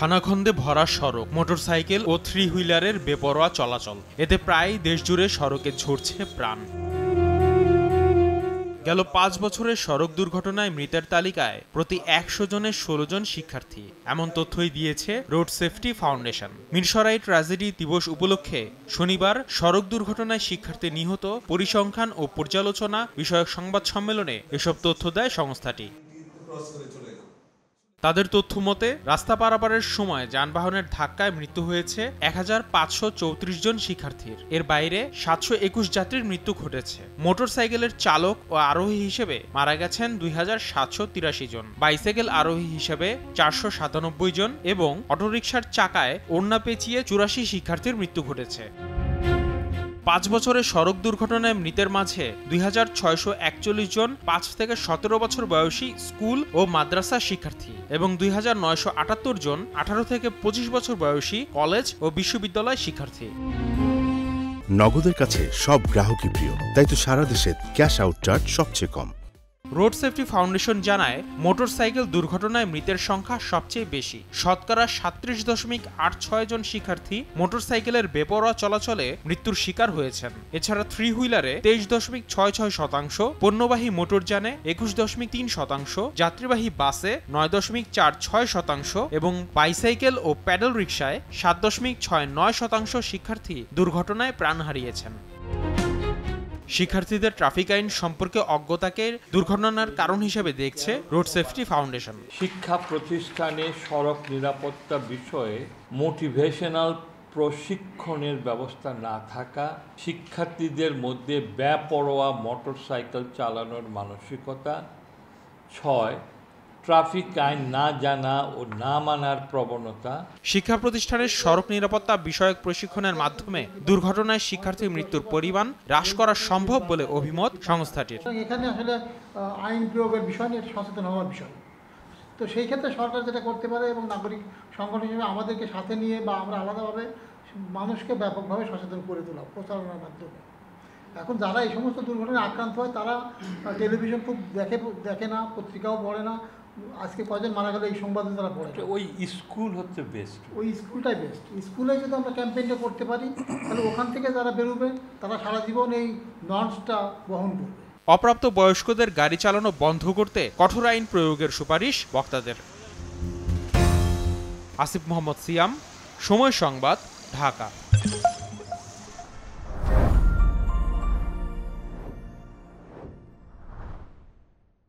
খানাখন্দে ভরা সড়ক, মোটরসাইকেল ও থ্রি হুইলারের বেপরোয়া চলাচল, এতে প্রায় দেশজুড়ে সড়কে ঝরছে প্রাণ। গেল ৫ বছরের সড়ক দুর্ঘটনায় মৃতের তালিকায় প্রতি ১০০ জনের ১৬ জন শিক্ষার্থী, এমন তথ্যই দিয়েছে road safety foundation. Mirsarai tragedy দিবস উপলক্ষে শনিবার সড়ক দুর্ঘটনায় শিক্ষার্থী নিহত পরিসংখ্যান ও পর্যালোচনা বিষয়ক সংবাদ সম্মেলনে এসব তথ্য দেয় সংস্থাটি। তাদের তথ্য মতে রাস্তা পারাপারের সময় যানবাহনের ধাক্কায় মৃত্যু হয়েছে ১৫৩৪ জন শিক্ষার্থীর। এর বাইরে ৭২১ যাত্রীর মৃত্যু ঘটেছে। মোটরসাইকেলের চালক ও আরোহী হিসেবে মারা গেছেন ২৭৮৩ জন, বাইসাইকেল আরোহী হিসেবে ৪৯৭ জন এবং অটোরিকশার চাকায় ওড়না পেঁচিয়ে ৮৪ শিক্ষার্থীর মৃত্যু ঘটেছে। ৫ বছরের সড়ক দুর্ঘটনায় মৃতের মাঝে ২৬৪১ জন ৫ থেকে ১৭ বছর বয়সী স্কুল ও মাদ্রাসা শিক্ষার্থী এবং ২৯৭৮ জন ১৮ থেকে ২৫ বছর বয়সী কলেজ ও বিশ্ববিদ্যালয় শিক্ষার্থী। নগদের কাছে সব গ্রাহকই প্রিয়, তাই তো সারা দেশে ক্যাশ আউট চার্জ সবচেয়ে কম। রোড সেফটি ফাউন্ডেশন জানায়, মোটরসাইকেল দুর্ঘটনায় মৃতের সংখ্যা সবচেয়ে বেশি। শতকরা ৩৭.৮৬ জন শিক্ষার্থী মোটরসাইকেলের বেপরোয়া চলাচলে মৃত্যুর শিকার হয়েছেন। এছাড়া থ্রি হুইলারে ২৩.৬৬%, পণ্যবাহী মোটরযানে ২১.৩%, যাত্রীবাহী বাসে ৯.৪৬% এবং বাইসাইকেল ও প্যাডেল রিকশায় ৭.৬৯% শিক্ষার্থী দুর্ঘটনায় প্রাণ হারিয়েছেন। শিক্ষার্থীদের ট্রাফিক আইন সম্পর্কে অজ্ঞতাকে দুর্ঘটনার কারণ হিসেবে দেখছে রোড সেফটি ফাউন্ডেশন। শিক্ষা প্রতিষ্ঠানে সড়ক নিরাপত্তা বিষয়ে মোটিভেশনাল প্রশিক্ষণের ব্যবস্থা না থাকা, শিক্ষার্থীদের মধ্যে বেপরোয়া মোটরসাইকেল চালানোর মানসিকতা, ৬ ট্রাফিক আইন না জানা ও না মানার প্রবণতা। শিক্ষা প্রতিষ্ঠানের সড়ক নিরাপত্তা বিষয়ক প্রশিক্ষণের মাধ্যমে দুর্ঘটনায় শিক্ষার্থীর মৃত্যুর পরিমাণ হ্রাস করা সম্ভব বলে অভিমত সংস্থাটির। এখানে আসলে আইন প্রয়োগের বিষয় নিয়ে সচেতন হওয়ার বিষয়। তো সেই ক্ষেত্রে সরকার যেটা করতে পারে এবং নাগরিক সংগঠন হিসেবে আমাদেরকে সাথে নিয়ে বা আমরা আলাদাভাবে মানুষকে ব্যাপকভাবে সচেতন করে তোলা প্রচারণার মাধ্যমে। এখন যারা এই সমস্ত দুর্ঘটনায় আক্রান্ত হয় তারা টেলিভিশন খুব দেখে না, পত্রিকাও পড়ে না। আজকে কয়জন মারা গেলে এই সংবাদে তারা পড়ে। ওই স্কুল হচ্ছে বেস্ট, ওই স্কুলটাই বেস্ট। স্কুলে যদি আমরা ক্যাম্পেইনটা করতে পারি তাহলে ওখান থেকে যারা বেরোবে তারা সারা জীবন এই নর্মসটা বহন করবে। অপ্রাপ্ত বয়স্কদের গাড়ি চালানো বন্ধ করতে কঠোর আইন প্রয়োগের সুপারিশ বক্তাদের। আসিফ মোহাম্মদ সিয়াম, সময় সংবাদ, ঢাকা।